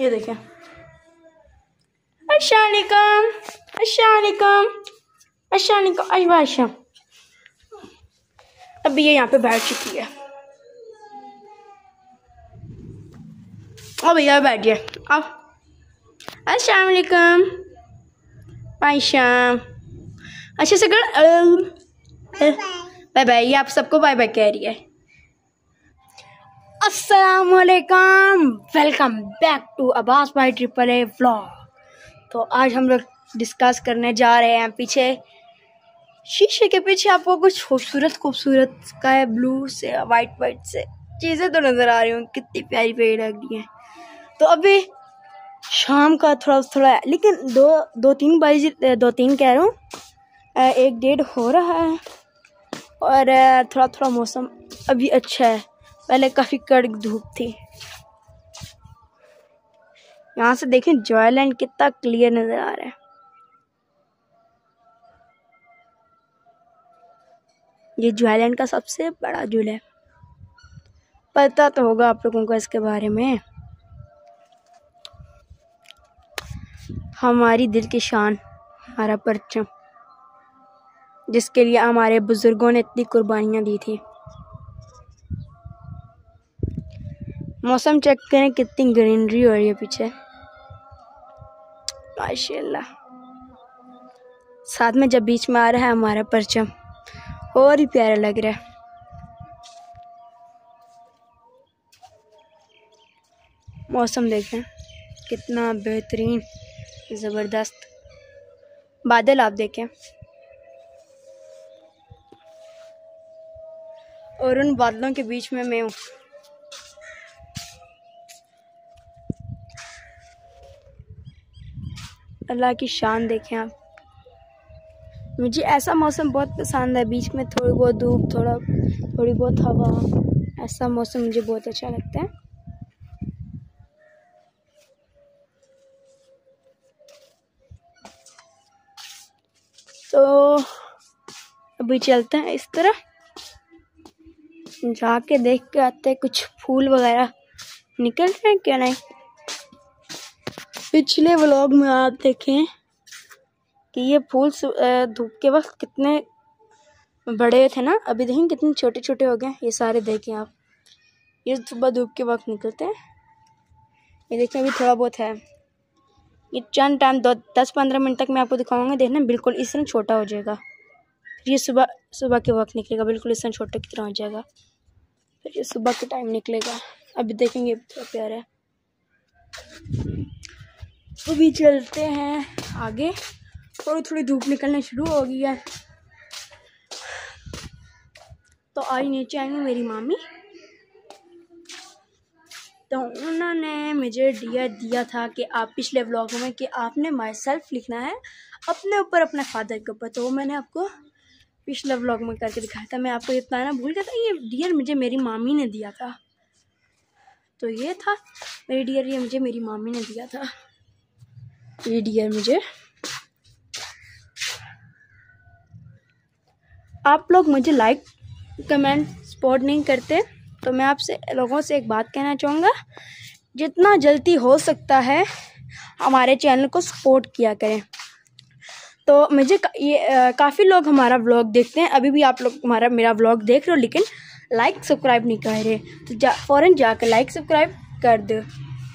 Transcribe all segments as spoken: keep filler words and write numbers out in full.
ये देखें। अस्सलाम वालेकुम, अस्सलाम वालेकुम, अस्सलाम वालेकुम। अशबा आशा अभी ये यहाँ पे बैठ चुकी है। ओ भैया बैठिए। अब अस्सलाम वालेकुम आयशा, अच्छे से कर। Bye bye. ये आप सबको बाय बाय कह रही है। अस्सलाम वालेकुम, वेलकम बैक टू अब्बास भाई ट्रिपल ए व्लॉग। तो आज हम लोग डिस्कस करने जा रहे हैं, पीछे शीशे के पीछे आपको कुछ खूबसूरत खूबसूरत स्काई ब्लू से वाइट वाइट से चीज़ें तो नज़र आ रही हूँ, कितनी प्यारी प्यारी लग रही हैं। तो अभी शाम का थोड़ा थोड़ा लेकिन दो दो तीन बजे दो तीन कह रहा हूँ एक डेढ़ हो रहा है और थोड़ा थोड़ा मौसम अभी अच्छा है। पहले काफ़ी कड़क धूप थी। यहाँ से देखें जॉयलैंड कितना क्लियर नज़र आ रहा है। ये जॉयलैंड का सबसे बड़ा झूला है, पता तो होगा आप लोगों को इसके बारे में। हमारी दिल की शान, हमारा परचम, जिसके लिए हमारे बुजुर्गों ने इतनी कुर्बानियाँ दी थी। मौसम चेक करें कितनी ग्रीनरी हो रही है पीछे, माशाल्लाह। साथ में जब बीच में आ रहा है हमारा परचम, और ही प्यारा लग रहा है। मौसम देखें कितना बेहतरीन, ज़बरदस्त। बादल आप देखें, और उन बादलों के बीच में मैं हूँ। अल्लाह की शान देखें आप। मुझे ऐसा मौसम बहुत पसंद है, बीच में थोड़ी बहुत धूप, थोड़ा थोड़ी बहुत हवा, ऐसा मौसम मुझे बहुत अच्छा लगता है। तो अभी चलते हैं इस तरह, जाके देख के आते हैं कुछ फूल वगैरह निकल रहे हैं क्या नहीं। पिछले व्लॉग में आप देखें कि ये फूल धूप के वक्त कितने बड़े थे ना, अभी देखें कितने छोटे छोटे हो गए। ये सारे देखें आप, ये सुबह धूप के वक्त निकलते हैं। ये देखें अभी थोड़ा बहुत है, ये चंद टाइम दो दस पंद्रह मिनट तक मैं आपको दिखाऊंगा। देखना बिल्कुल इस तरह छोटा हो जाएगा। फिर ये सुबह सुबह के वक्त निकलेगा, बिल्कुल इस तरह छोटे की तरह हो जाएगा। फिर ये सुबह के टाइम निकलेगा। अभी देखेंगे थोड़ा प्यारा है। अभी चलते हैं आगे, थोड़ी थोड़ी धूप निकलना शुरू हो गई है। तो आज नीचे आएंगे मेरी मामी, तो उन्होंने मुझे दिया दिया था कि आप पिछले व्लॉग में कि आपने माई सेल्फ लिखना है अपने ऊपर, अपने फादर के ऊपर। तो वो मैंने आपको पिछले व्लॉग में करके दिखाया था। मैं आपको ये बताना भूल गया था, ये डियर मुझे मेरी मामी ने दिया था। तो ये था मेरी डियर, ये मुझे मेरी मामी ने दिया था। ये डियर मुझे, आप लोग मुझे लाइक कमेंट सपोर्ट नहीं करते, तो मैं आपसे लोगों से एक बात कहना चाहूँगा, जितना जल्दी हो सकता है हमारे चैनल को सपोर्ट किया करें। तो मुझे ये काफ़ी लोग हमारा व्लॉग देखते हैं, अभी भी आप लोग हमारा मेरा व्लॉग देख रहे हो लेकिन लाइक सब्सक्राइब नहीं कर रहे, तो जा फ़ौरन जाकर लाइक सब्सक्राइब कर दो।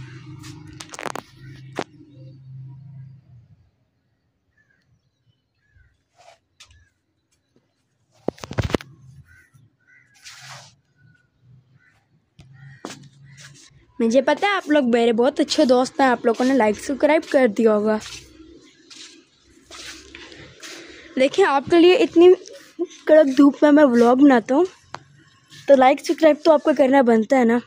मुझे पता है आप लोग मेरे बहुत अच्छे दोस्त हैं, आप लोगों ने लाइक सब्सक्राइब कर दिया होगा। देखिए आपके लिए इतनी कड़क धूप में मैं व्लॉग बनाता हूँ, तो लाइक सब्सक्राइब तो आपको करना बनता है ना।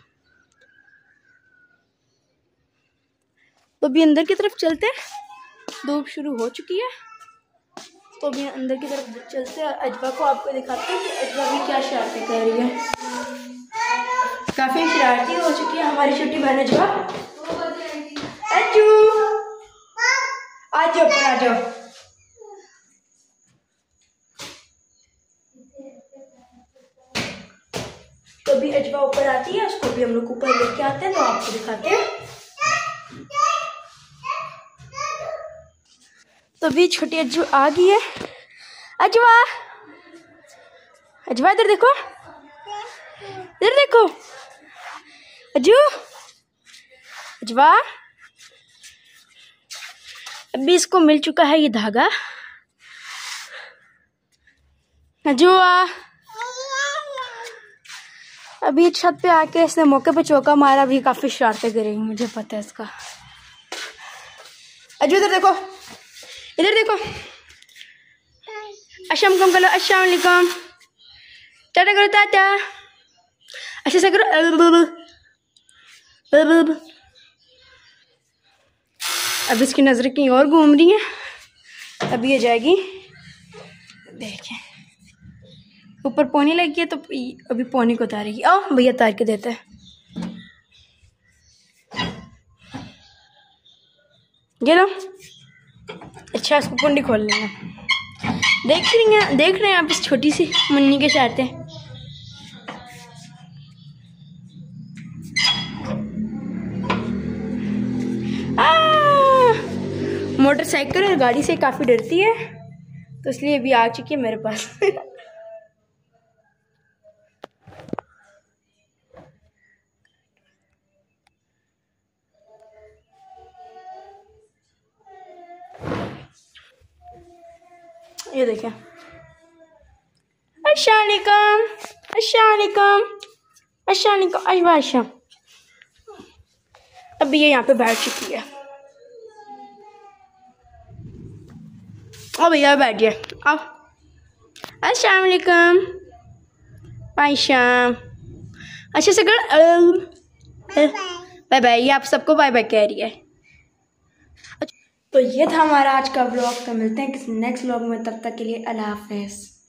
तो अभी अंदर की तरफ चलते हैं, धूप शुरू हो चुकी है। तो अभी अंदर की तरफ चलते हैं, अजबा को आपको दिखाते हैं कि अजबा भी क्या शरारतें कर रही है। काफ़ी शरारती हो चुकी है हमारी छोटी बहन अजबा। अज्जू आ जाओ, ऊपर आ जाओ। तो अभी अजबा ऊपर आती है, उसको भी हम लोग ऊपर लेके आते हैं, तो आपको दिखाते हैं। तो अभी छोटी अज्जू आ गई है। अजवा, अजवा इधर देखो, इधर देखो अज्जू, अजवा। अभी इसको मिल चुका है ये धागा। अजवा अभी छत पे आके इसने मौके पे चौका मारा। अभी काफी शरारतें करेगी, मुझे पता है इसका। अजू इधर देखो, इधर देखो। अस्सलाम वालेकुम करो, अस्सलाम वालेकुम, टाटा करो, टाटा। अच्छे से करो। अब इसकी नजर कहीं और घूम रही है। अभी ये जाएगी, देखें ऊपर पौनी लगी है तो अभी पौनी को उतारेगी। आओ भैया उतार के देते हैं। ये लो। अच्छा इसको कुंडी खोल लेंगे। देख रही हैं, देख रहे हैं आप इस छोटी सी मुन्नी के साथ है। मोटरसाइकिल और गाड़ी से काफी डरती है, तो इसलिए अभी आ चुकी है मेरे पास। ये देखें। अस्सलाम वालेकुम, अस्सलाम वालेकुम, अस्सलाम वालेकुम। अजवा अच्छा, अभी ये यहाँ पे बैठ चुकी है। अब भैया बैठ गया। आओ। अस्सलाम वालेकुम, आयशा। अच्छे से कर। Bye bye. ये आप सबको बाय बाय कह रही है। तो ये था हमारा आज का व्लॉग। तो मिलते हैं किसी नेक्स्ट व्लॉग में, तब तक के लिए अल्लाह हाफिज़।